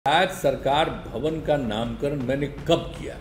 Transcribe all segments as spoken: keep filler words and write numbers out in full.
आज सरकार भवन का नामकरण मैंने कब किया?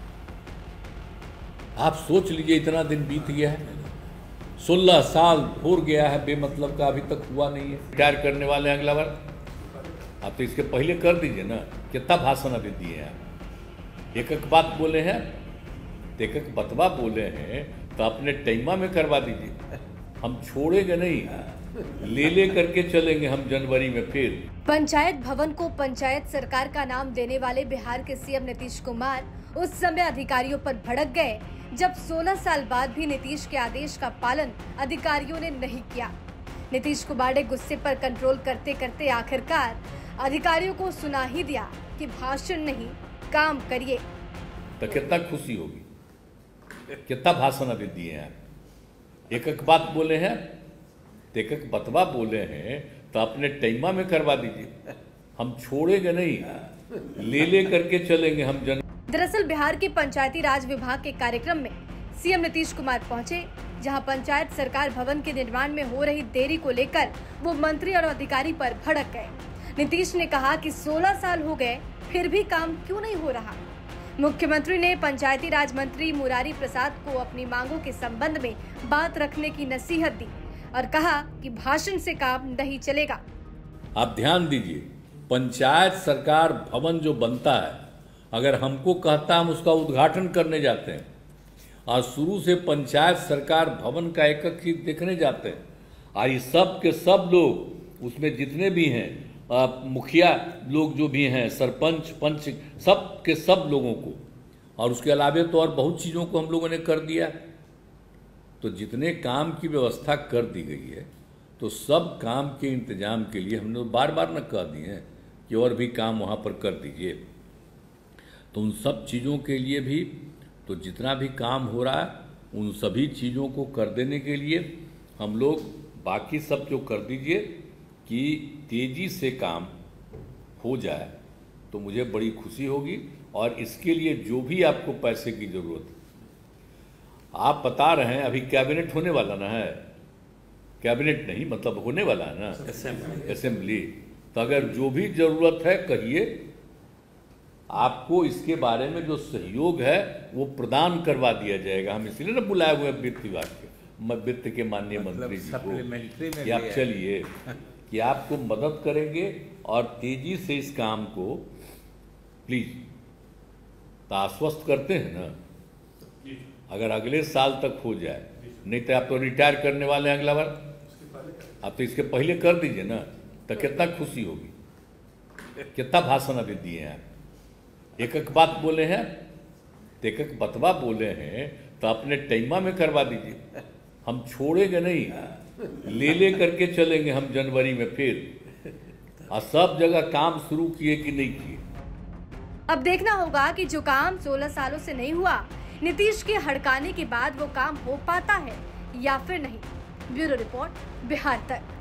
आप सोच लीजिए, इतना दिन बीत गया है, सोलह साल हो गया है बेमतलब का, अभी तक हुआ नहीं है। रिटायर करने वाले हैं अगला बार, आप तो इसके पहले कर दीजिए ना। कितना भाषण अभी दिए हैं आप? एक एक बात बोले हैं, एक एक बतवा बोले हैं, तो अपने टाइमा में करवा दीजिए। हम छोड़ेंगे नहीं, ले ले करके चलेंगे हम जनवरी में फिर। पंचायत भवन को पंचायत सरकार का नाम देने वाले बिहार के सीएम नीतीश कुमार उस समय अधिकारियों पर भड़क गए जब सोलह साल बाद भी नीतीश के आदेश का पालन अधिकारियों ने नहीं किया। नीतीश कुमार ने गुस्से पर कंट्रोल करते करते आखिरकार अधिकारियों को सुना ही दिया कि भाषण नहीं, काम करिए। तो कितना खुशी होगी, कितना भाषण अभी दिए हैं, एक एक बात बोले हैं, एक एक बतवा बोले हैं, तो अपने टाइमा में करवा दीजिए। हम छोड़ेंगे नहीं, ले ले करके चलेंगे हम जन। दरअसल बिहार के पंचायती राज विभाग के कार्यक्रम में सीएम नीतीश कुमार पहुंचे, जहां पंचायत सरकार भवन के निर्माण में हो रही देरी को लेकर वो मंत्री और अधिकारी पर भड़क गए। नीतीश ने कहा कि सोलह साल हो गए फिर भी काम क्यों नहीं हो रहा। मुख्यमंत्री ने पंचायती राज मंत्री मुरारी प्रसाद को अपनी मांगों के संबंध में बात रखने की नसीहत दी और कहा कि भाषण से काम नहीं चलेगा। आप ध्यान दीजिए, पंचायत सरकार भवन जो बनता है, अगर हमको कहता हम उसका उद्घाटन करने जाते हैं, और शुरू से पंचायत सरकार भवन का एक एक चीज देखने जाते हैं, और ये सब के सब लोग उसमें जितने भी हैं, मुखिया लोग जो भी हैं, सरपंच पंच, सब के सब लोगों को, और उसके अलावे तो और बहुत चीज़ों को हम लोगों ने कर दिया। तो जितने काम की व्यवस्था कर दी गई है, तो सब काम के इंतजाम के लिए हमने बार बार न कह दिए हैं कि और भी काम वहाँ पर कर दीजिए। तो उन सब चीज़ों के लिए भी, तो जितना भी काम हो रहा है, उन सभी चीज़ों को कर देने के लिए हम लोग बाकी सब जो कर दीजिए कि तेज़ी से काम हो जाए, तो मुझे बड़ी खुशी होगी। और इसके लिए जो भी आपको पैसे की ज़रूरत है, आप बता रहे हैं अभी कैबिनेट होने वाला ना है, कैबिनेट नहीं मतलब होने वाला है ना असेंबली, तो अगर जो भी जरूरत है कहिए, आपको इसके बारे में जो सहयोग है वो प्रदान करवा दिया जाएगा। हम इसलिए ना बुलाए हुए वित्त विभाग के, वित्त के माननीय मंत्री जी को, कि आप चलिए कि आपको मदद करेंगे और तेजी से इस काम को प्लीज, तो आश्वस्त करते हैं ना, अगर अगले साल तक हो जाए, नहीं तो आप तो रिटायर करने वाले हैं अगला बार, आप तो इसके पहले कर दीजिए ना। तो कितना खुशी होगी, कितना भाषण अभी दिए हैं आप? एक एक बात बोले हैं, एक एक बतवा बोले हैं, तो अपने टाइमा में करवा दीजिए। हम छोड़ेंगे नहीं, ले ले करके चलेंगे हम जनवरी में फिर। और सब जगह काम शुरू किए कि नहीं किए। अब देखना होगा कि जो काम सोलह सालों से नहीं हुआ, नीतीश के हड़काने के बाद वो काम हो पाता है या फिर नहीं। ब्यूरो रिपोर्ट, बिहार तक।